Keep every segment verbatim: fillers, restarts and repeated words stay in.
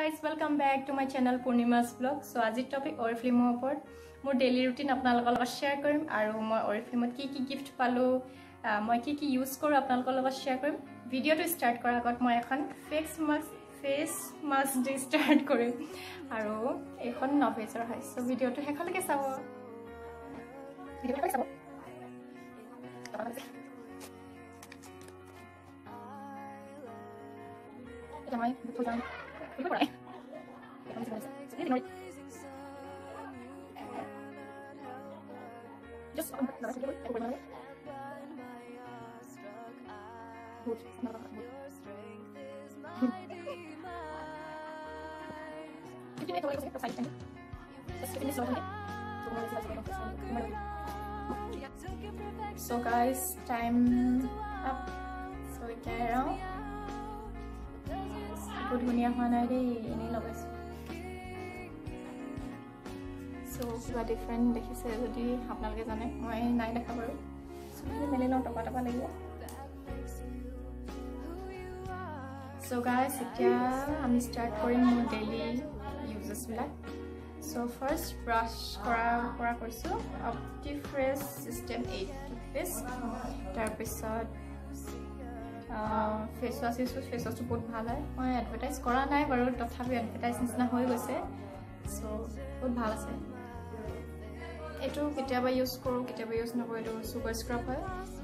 guys, welcome back to my channel Purnima's vlog. So আজি topic oriflame ওপৰত মোৰ daily routine আপোনালোকৰ লগত শেয়াৰ কৰিম আৰু মই oriflame কি কি গিফট পালো মই কি কি ইউজ কৰো আপোনালোকৰ লগত শেয়াৰ কৰিম ভিডিওটো ষ্টাৰ্ট কৰাৰ আগত মই এখন ফেস মাস্ক ফেস মাস্ক দি ষ্টাৰ্ট কৰিম আৰু এখন নভেজৰ হয় সো ভিডিওটো হেকলৈকে চাব ভিডিওটো চাব Damai, betul jangan. Betul boleh. Ini noy. Just on the last video, aku boleh. Good, nama good. Kita ni kalau kita selesai, just finish lagi. So guys, time up. So we carry on. Good dunia mana deh ini logas. So sudah different deh saya jadi apnal ke sana. Mau naik dah kabar. So ini meli long topa topa lagi. So guys, setia kami start korin more daily uses lah. So first brush kora kora korsu Optifresh System eight toothpaste. Terpisod face wash use face wash बहुत ভাল হয় মই advertise কৰা নাই বাৰু তথাপি advertise নিচিনা হৈ গৈছে সো বহুত ভাল আছে এটো কেতিয়াবা ইউজ কৰো কেতিয়াবা ইউজ নকৰো এটো সুগাৰ স্ক্ৰাব হয়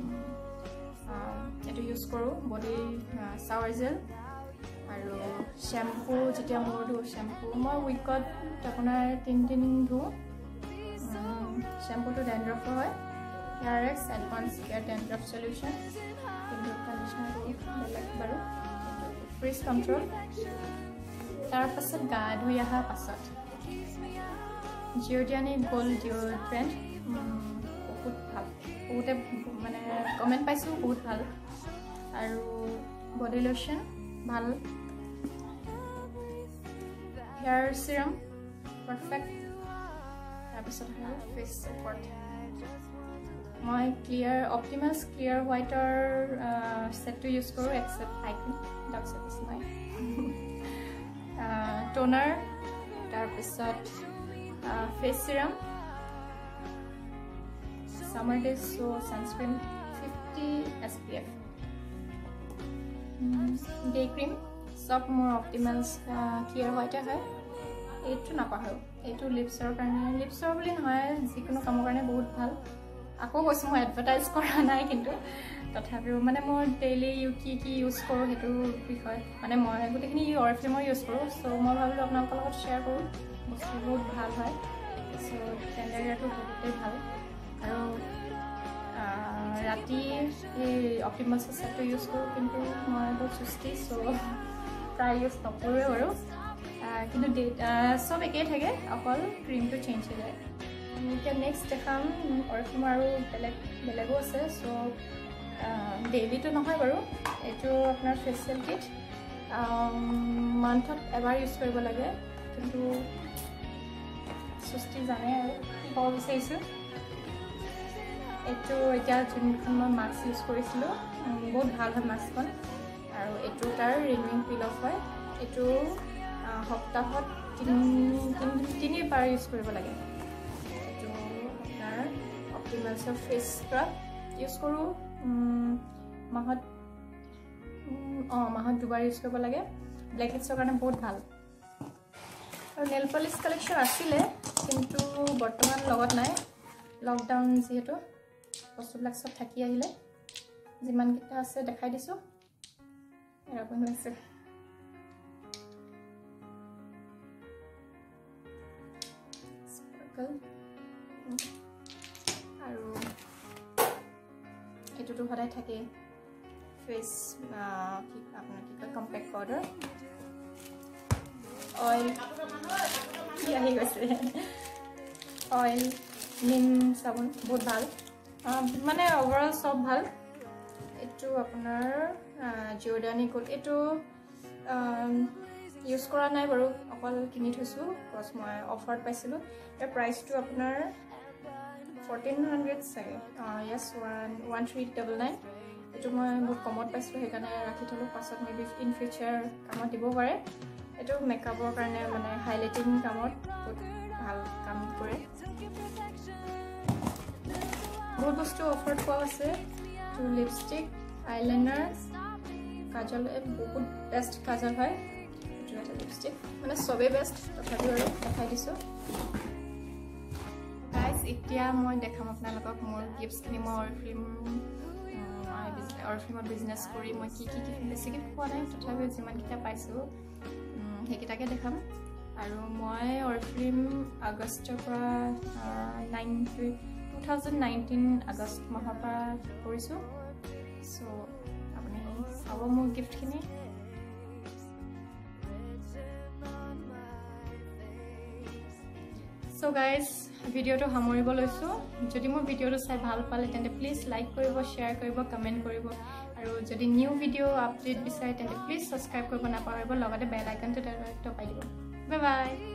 এটো ইউজ কৰো বডি শাৱাৰ জেল আৰু শ্যাম্পু যেতিয়া মোৰ ধু শ্যাম্পু মই উইকত আপোনাৰ তিন দিন ধু শ্যাম্পুটো ড্যান্ড্ৰফ হয় hair X advance care dandruff solution baru freeze control tar pasat ga dhui aha pasat Giordani gold deodorant bahut bhal bahute mane comment paisu bahut bhal aru body lotion bhal hair serum perfect tar pasat face support My clear Optimus clear whiter uh, set to use koro except eye cream that's it is my uh, toner tar pisot uh, face serum summer days so sunscreen fifty S P F mm, day cream soft more Optimus uh, clear whiter hai etu na pahau etu lips or karone lips or boli noy jikono kamor karone bahut bhal আকৌ কৈছো মই advertise কৰা নাই কিন্তু তথাপিও মানে মই daily U কি কি ইউজ কৰো হেতু বিষয় মানে মই গুটেখিনি oriflame ইউজ কৰো সো মই ভাবিলো আপোনালোকৰ লগত শেয়াৰ কৰো বস্তু বহুত ভাল হয় সো টেন্ডাৰটো বহুতেই ভাল আৰু ৰাতি এই অপটিমাছ সেটটো ইউজ কৰো কিন্তু মই বহুত সুস্তি সো প্ৰায় ইউজ নকৰোৱে বাৰু কিন্তু সব একেই থাকে অকল ক্ৰীমটো চেঞ্জ হৈ যায় এতিয়া নেক্সট দেখাম oriflame আৰু বেলেগ বেলেগো আছে সো ডেইলিটো নহয় বাৰু এটো আপোনাৰ ফেচিয়েল কিট মান্থত এবাৰ ইউজ কৰিব লাগে কিন্তু সুস্তি জানে আৰু কি বিচাৰিছো এটো এতিয়া যোনখন মই মাস্ক ইউজ কৰিছিলো বহুত ভাল হয় মাস্কখন আৰু এটো তাৰ ৰিমুভিং পিল অফ হয় এটো সপ্তাহত তিনি তিনিবাৰ ইউজ কৰিব লাগে Optimus face scrub use কৰো মাহত অ মাহত দুবাৰ ইউজ কৰিব লাগে ব্ল্যাক হেডছৰ কাৰণে বহুত ভাল আৰু নেল পলিশ কালেকশন আছিল কিন্তু বৰ্তমান লগত নাই লকডাউন যেহেতু বস্তুবিলাক সব থাকি আহিলে যিমান কিটা আছে দেখাই দিছো এৰাপন হৈছে স্পাৰ্কল আৰু এটোটো হদাই থাকে ফেস কি আপোনাৰ কি কয় কম্পেক্ট পাউডাৰ অয়েল কি আহি গৈছে অয়েল নিম সাবুন বহুত ভাল মানে ওভাৰঅল সব ভাল এটো আপোনাৰ জিঅ'ডানি গোল্ড এটো ইউজ কৰা নাই বাৰু অকল কিনি থৈছো কজ মই অফাৰত পাইছিলো এৰ প্ৰাইসটো আপোনাৰ fourteen hundred sage uh yes one one three nine nine এটো মই বহুত কমত পাইছো হেকানে ৰাখি থলো পাছত মেবি ইন ফিউচাৰ কামত দিব পাৰে এইটো মেকআপৰ কাৰণে মানে হাইলাইটিং কামত বহুত ভাল কাম কৰে বহুত বস্তু অফাৰত পোৱা আছে টু লিপষ্টিক আইলাইনাৰ কাজল বহুত বেষ্ট কাজল হয় এইটো এটা লিপষ্টিক মানে সবে বেষ্ট তথাপিও আৰু দেখাই দিছোঁ গাইজ এতিয়া মই দেখাম আপোনালোকক মোৰ গিফ্টছখিনি মই অৰিফ্লেম অৰিফ্লেমত বিজনেছ কৰি মই কি কি গিফ্ট বেছিকৈ পোৱা নাই তথাপিও যিমানকেইটা পাইছোঁ সেইকেইটাকে দেখাম আৰু মই অৰিফ্লেম আগষ্টৰ পৰা nine two thousand nineteen August মাহৰ পৰা কৰিছোঁ চ' আপুনি চাব মোৰ গিফ্টখিনি চ' গাইজ ভিডিঅ'টো সামৰিব লৈছোঁ যদি মোৰ ভিডিঅ'টো চাই ভাল পালে তেন্তে প্লিজ লাইক কৰিব শ্বেয়াৰ কৰিব কমেণ্ট কৰিব আৰু যদি নিউ ভিডিঅ' আপডেট বিচাৰে তেন্তে প্লিজ ছাবস্ক্ৰাইব কৰিব নাপাহৰিব লগতে বেল আইকনটো দবাই দিব বাই বাই